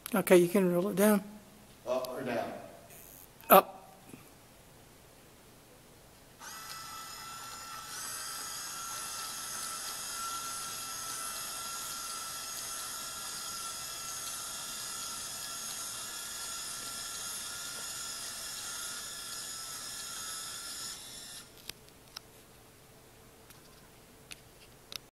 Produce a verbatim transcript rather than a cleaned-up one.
Okay, you can roll it down. Up or down? Up.